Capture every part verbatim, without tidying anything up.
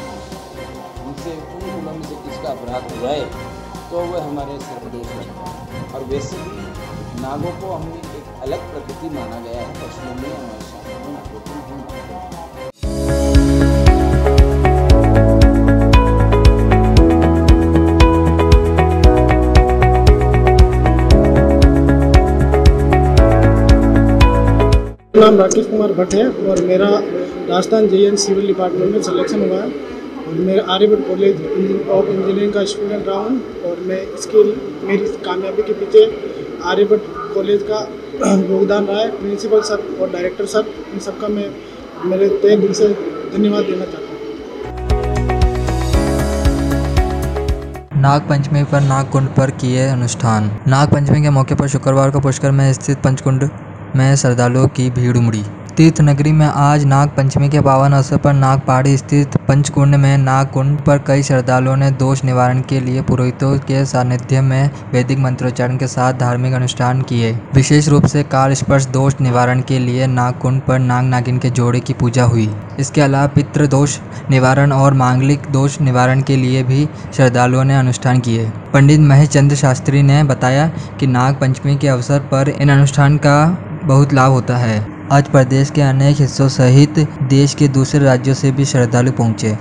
हमसे उन कुलों में से किसका अपराध हो जाए तो वह हमारे सर्वदोष लगता है। और वैसे भी नागों को हमने एक अलग प्रकृति माना गया है, पशुओं में हमारे शास्त्रों में नागों को नहीं मानते हैं। नाम राकेश कुमार भट्ट है और मेरा Rajasthan J N civil department में सिलेक्शन हुआ है और मैं आर्यभट्ट कॉलेज ऑफ इंजीनियरिंग का स्टूडेंट रहा हूँ। और मैं इसके मेरी कामयाबी के पीछे आर्यभट्ट कॉलेज का योगदान रहा है। प्रिंसिपल सर और डायरेक्टर सर, इन सबका मैं मेरे तहे दिल से धन्यवाद देना चाहता हूँ। नाग पंचमी पर नागकुंड पर किए अनुष्ठान। नाग पंचमी के मौके पर शुक्रवार को पुष्कर में स्थित पंचकुंड में श्रद्धालुओं की भीड़ उमड़ी। तीर्थ नगरी में आज नाग पंचमी के पावन अवसर पर नाग पहाड़ी स्थित पंचकुंड में नागकुंड पर कई श्रद्धालुओं ने दोष निवारण के लिए पुरोहितों के सानिध्य में वैदिक मंत्रोच्चारण के साथ धार्मिक अनुष्ठान किए। विशेष रूप से काल स्पर्श दोष निवारण के लिए नागकुंड पर नाग नागिन के जोड़े की पूजा हुई। इसके अलावा पितृ दोष निवारण और मांगलिक दोष निवारण के लिए भी श्रद्धालुओं ने अनुष्ठान किए। पंडित महेश चंद्र शास्त्री ने बताया कि नाग पंचमी के अवसर पर इन अनुष्ठान का बहुत लाभ होता है। आज प्रदेश के अनेक हिस्सों सहित देश के दूसरे राज्यों से भी श्रद्धालु पहुंचे।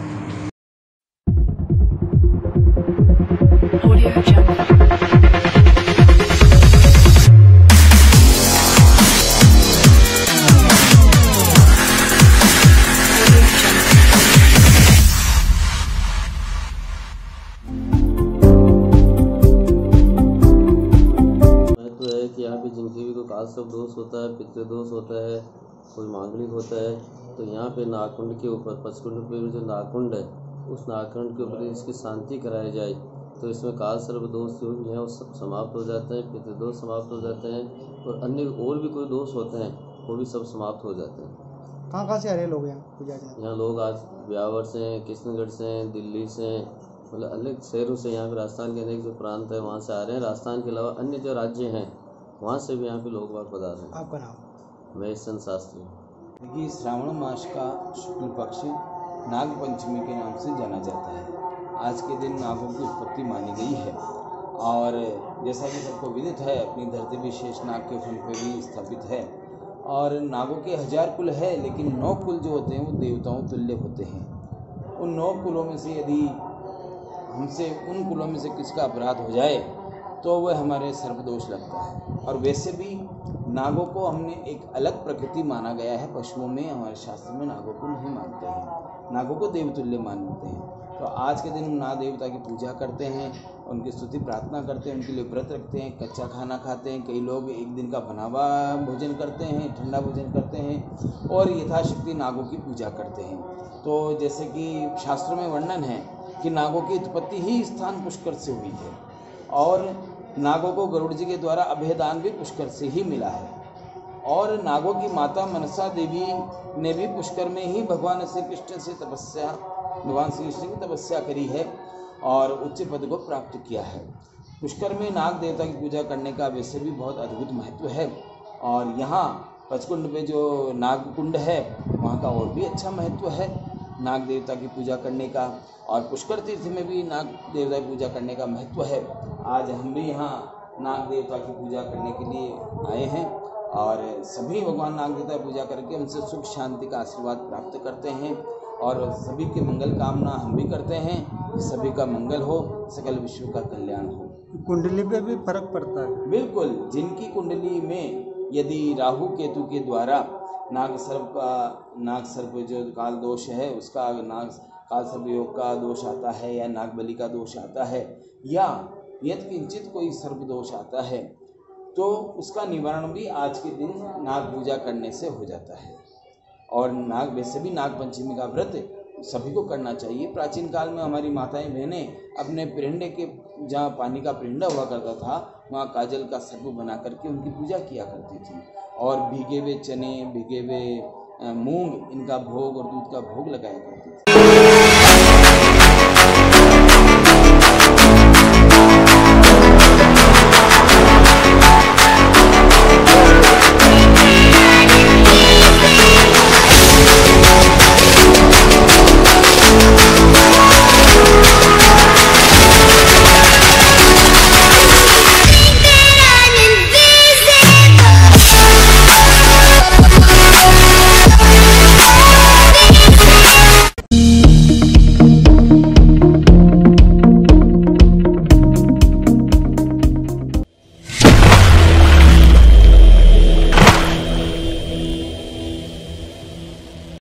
कि यहाँ पे जिनके भी कोई काल सर्प दोष होता है, पितृदोष होता है, कोई मांगलिक होता है, तो यहाँ पे नागकुंड के ऊपर पंचकुंड पे जो नागकुंड है उस नागकुंड के ऊपर इसकी शांति कराई जाए तो इसमें काल सर्प दोष जो भी हैं वो सब समाप्त हो जाते हैं, पितृदोष समाप्त हो जाते हैं और अन्य और भी कोई दोष होते हैं वो भी सब समाप्त हो जाते हैं। कहाँ कहाँ से आ रहे लोग यहाँ पूजा के? यहाँ लोग आज ब्यावर से हैं, किशनगढ़ से हैं, दिल्ली से हैं, मतलब अनेक शहरों से, यहाँ पे राजस्थान के अनेक जो प्रांत है वहाँ से आ रहे हैं। राजस्थान के अलावा अन्य जो राज्य हैं वहाँ से भी यहाँ पे लोग बाग पधार रहे हैं। आपका नाम? महेश चंद्र शास्त्री। देखिए, श्रावण मास का शुक्ल पक्ष नाग पंचमी के नाम से जाना जाता है। आज के दिन नागों की उत्पत्ति मानी गई है और जैसा कि सबको विदित है अपनी धरती भी शेष नाग के फन पे भी स्थापित है और नागों के हजार कुल है, लेकिन नौ कुल जो होते हैं वो देवताओं तुल्य होते हैं। उन नौ कुलों में से यदि हमसे उन कुलों में से किसका अपराध हो जाए तो वह हमारे सर्वदोष लगता है। और वैसे भी नागों को हमने एक अलग प्रकृति माना गया है, पशुओं में हमारे शास्त्र में नागों को नहीं मानते हैं, नागों को देवतुल्य मानते हैं। तो आज के दिन हम नाग देवता की पूजा करते हैं, उनकी स्तुति प्रार्थना करते हैं, उनके लिए व्रत रखते हैं, कच्चा खाना खाते हैं, कई लोग एक दिन का बना हुआ भोजन करते हैं, ठंडा भोजन करते हैं और यथाशक्ति नागों की पूजा करते हैं। तो जैसे कि शास्त्रों में वर्णन है कि नागों की उत्पत्ति ही स्थान पुष्कर से हुई है और नागों को गरुड़ जी के द्वारा अभयदान भी पुष्कर से ही मिला है और नागों की माता मनसा देवी ने भी पुष्कर में ही भगवान श्री कृष्ण से तपस्या भगवान श्री कृष्ण की तपस्या करी है और उच्च पद को प्राप्त किया है। पुष्कर में नाग देवता की पूजा करने का वैसे भी बहुत अद्भुत महत्व है और यहाँ पंचकुंड में जो नागकुंड है वहाँ का और भी अच्छा महत्व है नाग देवता की पूजा करने का और पुष्कर तीर्थ में भी नाग देवता की पूजा करने का महत्व है। आज हम भी यहाँ नाग देवता की पूजा करने के लिए आए हैं और सभी भगवान नाग देवता की पूजा करके उनसे सुख शांति का आशीर्वाद प्राप्त करते हैं और सभी की मंगल कामना हम भी करते हैं कि सभी का मंगल हो, सकल विश्व का कल्याण हो। कुंडली पे भी फर्क पड़ता है? बिल्कुल, जिनकी कुंडली में यदि राहु केतु के द्वारा नाग सर्प का नाग सर्प जो काल दोष है उसका नाग काल सर्प योग का दोष आता है या नाग बलि का दोष आता है या यदि किंचित कोई सर्प दोष आता है तो उसका निवारण भी आज के दिन नाग पूजा करने से हो जाता है। और नाग वैसे भी नाग पंचमी का व्रत सभी को करना चाहिए। प्राचीन काल में हमारी माताएं बहनें अपने पिंड के जहाँ पानी का पिंड हुआ करता था वहाँ काजल का सर्प बना करके उनकी पूजा किया करती थी और भीगे हुए चने, भीगे हुए मूंग इनका भोग और दूध का भोग लगाया करती थी।